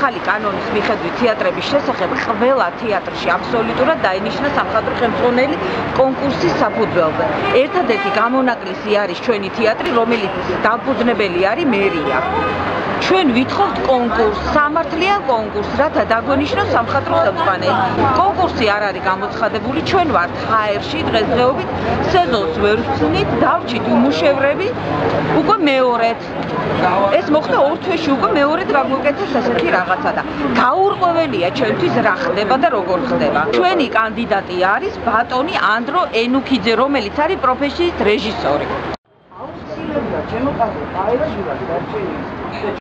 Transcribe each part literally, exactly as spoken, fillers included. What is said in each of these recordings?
ახალი კანონის მიხედვით თეატრების შესახებ ყველა თეატრში აბსოლუტურად დაინიშნა სამხატვრო ხელმძღვანელი კონკურსის საფუძველზე. ერთადერთი გამონაკლისი არის ჩვენი თეატრი, რომელიც დამფუძნებელი არის მერია. ჩვენ ვითხოვთ კონკურს, სამართლიან კონკურს, რათა დაგვენიშნოს სამხატვრო ხელმძღვანელი. კონკურსი არ არის გამოცხადებული, ჩვენ ვართ ჰაერში დღესდღეობით, სეზონს ვერ ვხსნით, დავრჩით უმუშევრები, უკვე მეორედ. ეს მოხდა ორ თვეში, უკვე მეორედ რა გვეკეთეს ესეთი რაღაცა და გაურკვეველია ჩვენთვის რა ხდება და როგორ ხდება. ჩვენი კანდიდატი არის ბატონი ანდრო ენუქიძე, რომელიც არის პროფესიით რეჟისორი. აუცილებდა ჩემო კაცო, აეჭირა დარჩენილი.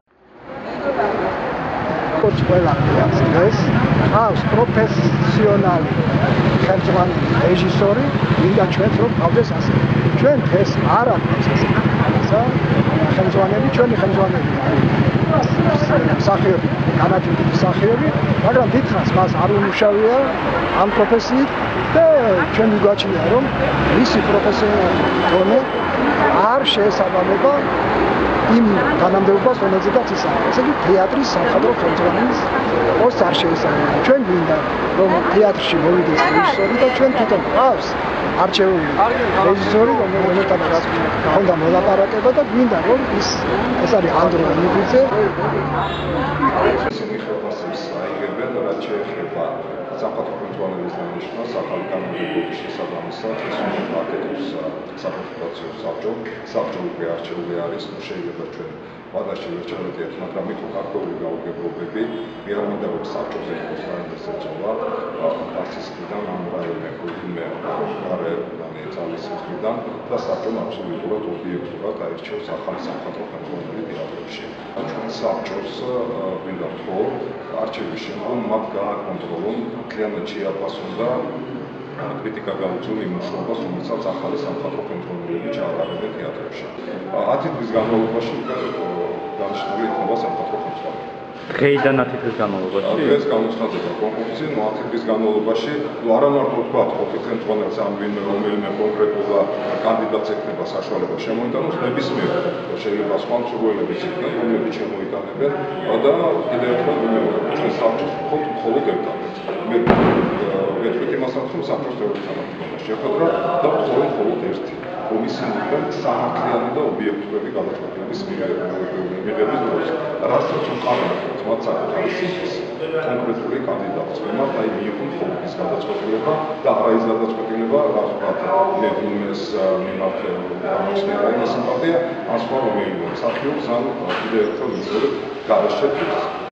Coach ყველა დღეს ყავს პროფესიონალი ხელმძღვანელი რეჟისორი, ვინდა ჩვენს რომ ყავდეს ასე. ჩვენ დღეს არ აქვს ასე. ხელმძღვანელი, ჩვენი ხელმძღვანელი არის სახიობი, განაჩენი სახიობი, მაგრამ დიდხანს მას არ უმუშავია ამ პროფესიით და ჩვენ გვაჩნია რომ მისი პროფესიონალი დონე არ შეესაბამება იმ განამდელობას, რომელზედაც ის არის. ესე იგი, თეატრის სამხატვრო ხელმძღვანელის პოსტს არ შეესაბამება. ჩვენ გვინდა, რომ თეატრში მოვიდეს რეჟისორი და ჩვენ თვითონ გვყავს არჩეული რეჟისორი, რომელთანაც უნდა მოლაპარაკება და გვინდა, რომ ის ეს არის ანდრო ენუქიძე. ისინი ხელფასებს აიღებენ, რაც შეეხება სამხატვრო ხელმძღვანელის დანიშნვას, ახალი კანონმდებლობის შესაბამისად, ეს უნდა აკეთებს საკონსულტაციო საბჭო. საბჭო უკვე არჩეული არის, ნუ შეიძლება ჩვენ ვადაში ვერჩევდეთ, მაგრამ მითხო გარკვეული გაუგებრობები, მე არ მინდა რომ საბჭოზე იყოს რაიმეს ეწოვა, არცის მხრიდან ამ რაიონებში მე გარე ძალის მხრიდან და საბჭომ აბსოლუტურად ობიექტურად აირჩევს ახალი სამხატვრო ხელმძღვანელი თეატრებში. ჩვენ საბჭოს მინდა ვთქო, არჩევის შემდგომ მათ გააკონტროლონ, მთლიანად შეაფასონ და კრიტიკა გაუწიონ იმ მუშაობას, რომელსაც ახალი სამხატვრო ხელმძღვანელები ჩაატარებენ თეატრებში. ათი თვის განმავლობაში დანიშნული იქნება სამხატვრო ხელმძღვანელი. დღეიდან ათი თვის განმავლობაში? დღეს გამოცხადდება კონკურსი, ნუ ათი თვის განმავლობაში, ნუ არა მარტო თქვა, ყოფილ ხელმძღვანელს ან ვინმე რომელიმე კონკრეტულ კანდიდატს ექნება საშუალება შემოიტანოს, ნებისმიერ შეიძლება სხვა მსურველებიც იქნება, რომლებიც შემოიტანებენ და კიდევ ერთხელ ვიმეორებ, ჩვენ საბჭოს ვქონთ მხოლოდ ერთადერთს. მე ვეთქვით იმასაც, რომ საბჭოს ბევრი თანხმობა უნდა შეხვედრა და მხოლოდ მხოლოდ ერთი. კომისიიდან სამართლიანი და ობიექტური გადაწყვეტილების მიღების დროს, რასაც უყარებთ მათ საკუთარი სისხლის კონკრეტული კანდიდატს, მიმართ აი მიიღონ მხოლოდ ის გადაწყვეტილება და არა ის გადაწყვეტილება, რა ვთქვა, მე ვინმეს მიმართ აღმოჩნდა რაიმე სიმპათია, ან სხვა რომელიმე მსახიობს, ან კიდევ ერთხელ ვიზიარებ გარეშე